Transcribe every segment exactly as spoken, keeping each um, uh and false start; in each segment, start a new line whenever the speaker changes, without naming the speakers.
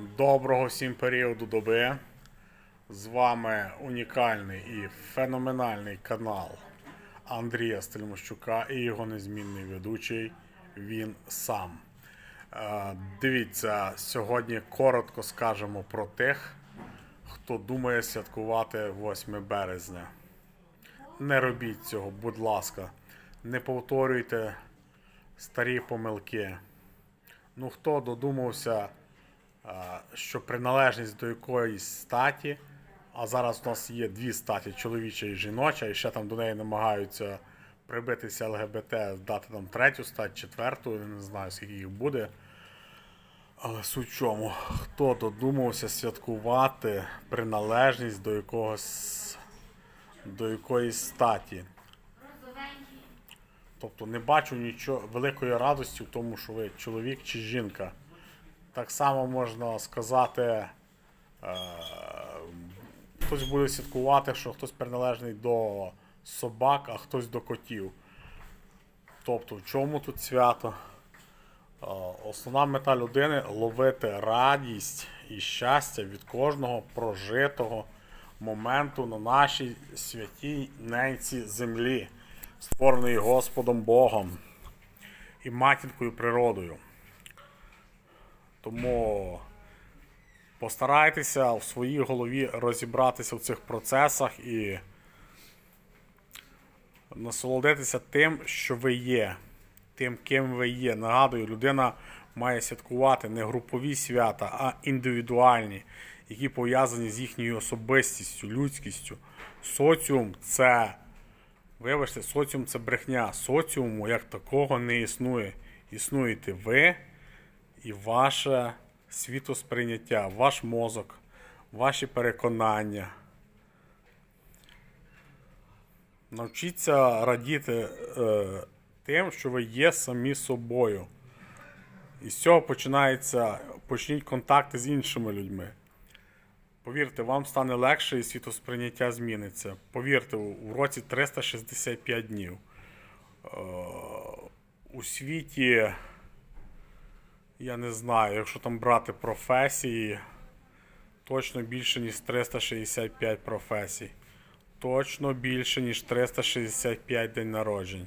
Доброго всім періоду доби. З вами унікальний і феноменальний канал Андрія Стельмощука і його незмінний ведучий він сам. Дивіться, сьогодні коротко скажемо про тих, хто думає святкувати восьме березня. Не робіть цього, будь ласка. Не повторюйте старі помилки. Ну, хто додумався, що приналежність до якоїсь статі, а зараз у нас є дві статі, чоловіча і жіноча, і ще там до неї намагаються прибитися ЛГБТ, дати там третю стать, четверту, я не знаю, скільки їх буде. Але суть в чому, хто додумався святкувати приналежність до якогось, до якоїсь статі. Тобто не бачу нічого великої радості в тому, що ви чоловік чи жінка. Так само можна сказати, е, хтось буде святкувати, що хтось приналежний до собак, а хтось до котів. Тобто, в чому тут свято? Е, основна мета людини – ловити радість і щастя від кожного прожитого моменту на нашій святій ненці землі, створеної Господом Богом і матінкою природою. Тому постарайтеся в своїй голові розібратися в цих процесах і насолодитися тим, що ви є, тим, ким ви є. Нагадую, людина має святкувати не групові свята, а індивідуальні, які пов'язані з їхньою особистістю, людськістю. Соціум – це, вибачте, соціум – це брехня. Соціуму як такого не існує. Існуєте ви і ваше світосприйняття, ваш мозок, ваші переконання. Навчіться радіти е, тим, що ви є самі собою. І з цього починається, почніть контакти з іншими людьми. Повірте, вам стане легше і світосприйняття зміниться. Повірте, у році триста шістдесят п'ять днів. Е, у світі, я не знаю, якщо там брати професії, точно більше, ніж триста шістдесят п'ять професій. Точно більше, ніж триста шістдесят п'ять день народжень.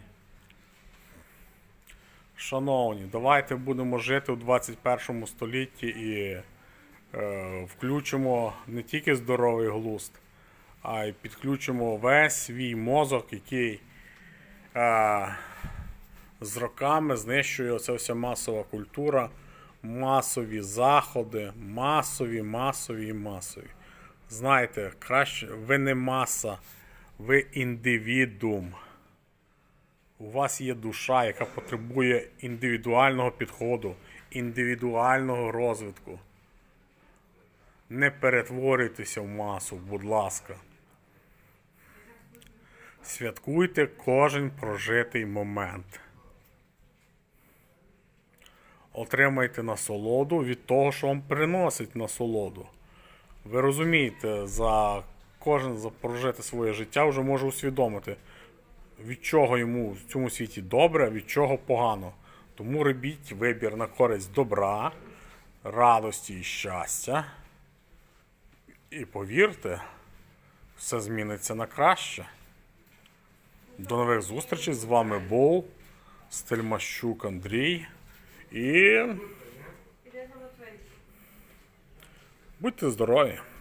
Шановні, давайте будемо жити у двадцять першому столітті і е, включимо не тільки здоровий глузд, а й підключимо весь свій мозок, який е, з роками знищує оця вся масова культура, масові заходи, масові, масові і масові. Знаєте, краще, ви не маса, ви індивідуум. У вас є душа, яка потребує індивідуального підходу, індивідуального розвитку. Не перетворюйтеся в масу, будь ласка. Святкуйте кожен прожитий момент. Отримайте насолоду від того, що вам приносить насолоду. Ви розумієте, за кожен за прожите своє життя вже може усвідомити, від чого йому в цьому світі добре, а від чого погано. Тому робіть вибір на користь добра, радості і щастя. І повірте, все зміниться на краще. До нових зустрічей. З вами був Стельмощук Андрій. І будьте здорові!